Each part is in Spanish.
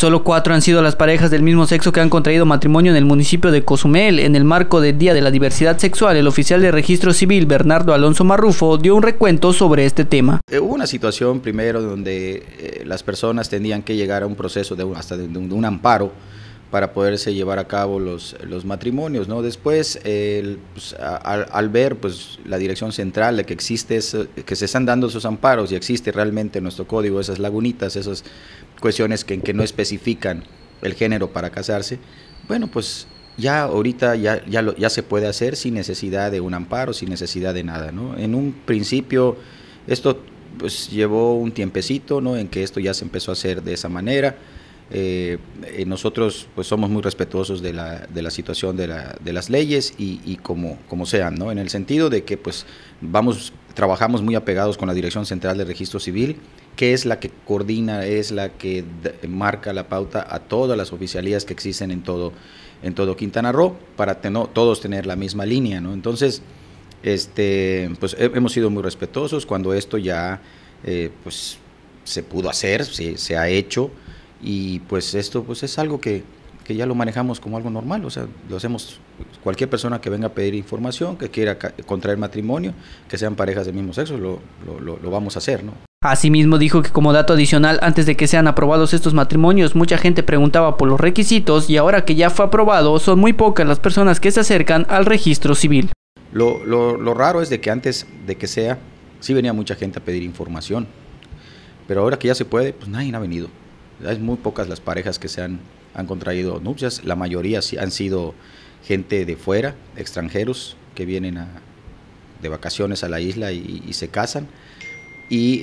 Solo 4 han sido las parejas del mismo sexo que han contraído matrimonio en el municipio de Cozumel. En el marco del Día de la Diversidad Sexual, el oficial de Registro Civil, Bernardo Alonso Marrufo, dio un recuento sobre este tema. Hubo una situación primero donde las personas tenían que llegar a un proceso de un amparo para poderse llevar a cabo los matrimonios, ¿no? Después, al ver pues, la dirección central de que existe que se están dando esos amparos y existe realmente en nuestro código esas lagunitas, esas cuestiones que no especifican el género para casarse, bueno, pues ya ahorita ya se puede hacer sin necesidad de un amparo, sin necesidad de nada, ¿no? En un principio esto pues llevó un tiempecito, ¿no? En que esto ya se empezó a hacer de esa manera. Nosotros pues somos muy respetuosos de la situación de las leyes y como sean, ¿no? En el sentido de que pues trabajamos muy apegados con la Dirección Central de Registro Civil, que es la que coordina, es la que marca la pauta a todas las oficialías que existen en todo Quintana Roo, para todos tener la misma línea, ¿no? Entonces, pues hemos sido muy respetuosos cuando esto ya pues se pudo hacer, se ha hecho. Y pues esto pues es algo que ya lo manejamos como algo normal, o sea, lo hacemos, cualquier persona que venga a pedir información, que quiera contraer matrimonio, que sean parejas del mismo sexo, lo vamos a hacer, ¿no? Asimismo dijo que como dato adicional, antes de que sean aprobados estos matrimonios, mucha gente preguntaba por los requisitos y ahora que ya fue aprobado, son muy pocas las personas que se acercan al registro civil. Lo raro es de que antes de que sea, sí venía mucha gente a pedir información, pero ahora que ya se puede, pues nadie ha venido. Es muy pocas las parejas que han contraído nupcias, la mayoría han sido gente de fuera, extranjeros que vienen de vacaciones a la isla y se casan, y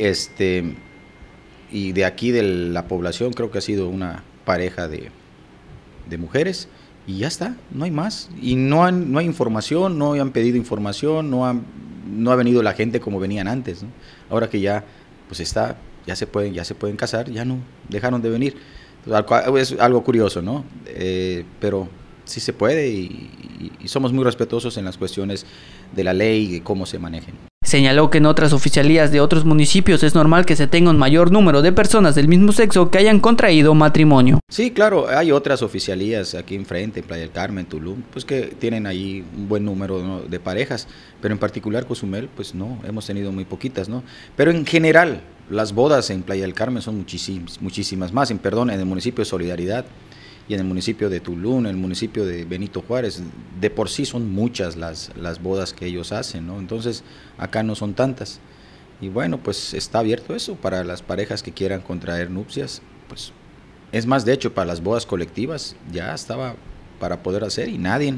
de aquí de la población creo que ha sido una pareja de mujeres y ya está, no hay más, y no hay información, no han pedido información, no ha venido la gente como venían antes, ¿no? Ahora que ya pues ya se pueden casar, ya no dejaron de venir. Es algo curioso, ¿no? Pero sí se puede y somos muy respetuosos en las cuestiones de la ley y de cómo se manejen. Señaló que en otras oficialías de otros municipios es normal que se tenga un mayor número de personas del mismo sexo que hayan contraído matrimonio. Sí, claro, hay otras oficialías aquí enfrente, en Playa del Carmen, Tulum, pues que tienen ahí un buen número, ¿no?, de parejas, pero en particular Cozumel, pues no, hemos tenido muy poquitas, ¿no? Pero en general, las bodas en Playa del Carmen son muchísimas más, en el municipio de Solidaridad y en el municipio de Tulum, en el municipio de Benito Juárez, de por sí son muchas las bodas que ellos hacen, ¿no? Entonces, acá no son tantas. Y bueno, pues está abierto eso para las parejas que quieran contraer nupcias, pues es más, de hecho, para las bodas colectivas ya estaba para poder hacer y nadie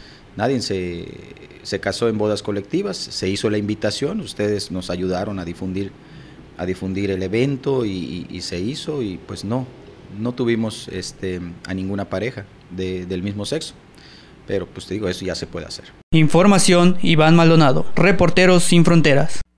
se casó en bodas colectivas, se hizo la invitación, ustedes nos ayudaron a difundir el evento y se hizo y pues no tuvimos a ninguna pareja del mismo sexo, pero pues te digo, eso ya se puede hacer. Información, Iván Maldonado, Reporteros Sin Fronteras.